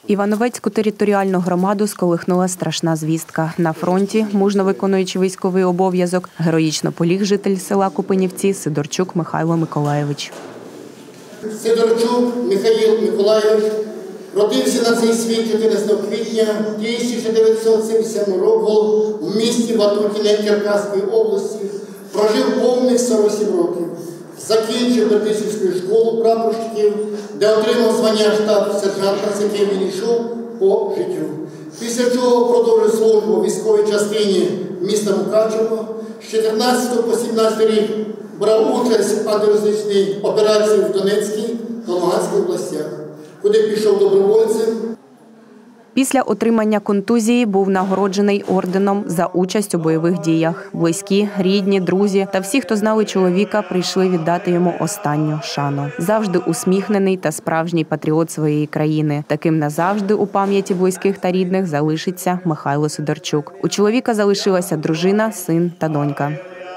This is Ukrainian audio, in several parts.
Івановецьку територіальну громаду сколихнула страшна звістка. На фронті, мужно виконуючи військовий обов'язок, героїчно поліг житель села Купинівці Сидорчук Михайло Миколайович. Сидорчук Михайло Миколайович родився на цей світ 14 квітня 1977 року в місті Ватутіне Черкаської області, прожив повних 47 років. Закінчив Бердичівську школу прапорщиків, де отримав звання штаб-сержанта, з яким він йшов по життю. Після чого продовжив службу у військовій частині міста Мукачево. З 14 по 17 рік брав участь в антитерористичній операції в Донецькій та Луганській областях, куди пішов добровольцем. Після отримання контузії був нагороджений орденом за участь у бойових діях. Близькі, рідні, друзі та всі, хто знали чоловіка, прийшли віддати йому останню шану. Завжди усміхнений та справжній патріот своєї країни. Таким назавжди у пам'яті близьких та рідних залишиться Михайло Сидорчук. У чоловіка залишилася дружина, син та донька.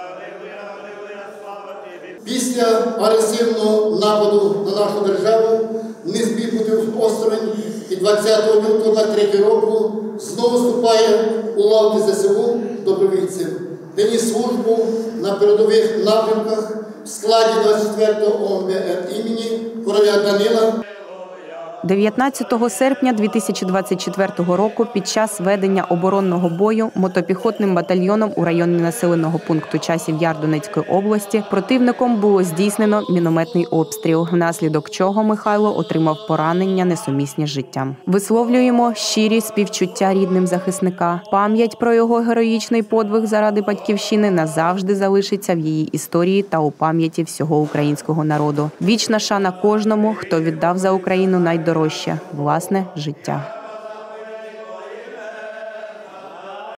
Після агресивного нападу на нашу державу не зміг бути осторонь і 20 лютого 2023 року знову вступає у лавки ЗСУ добровольцем, де ніс службу на передових напрямках в складі 24-го ОМБР імені короля Данила. 19 серпня 2024 року під час ведення оборонного бою мотопіхотним батальйоном у районі населеного пункту Часів Яр Донецької області противником було здійснено мінометний обстріл, внаслідок чого Михайло отримав поранення, несумісні з життям. Висловлюємо щирі співчуття рідним захисника. Пам'ять про його героїчний подвиг заради батьківщини назавжди залишиться в її історії та у пам'яті всього українського народу. Вічна шана кожному, хто віддав за Україну найдорожче – власне життя.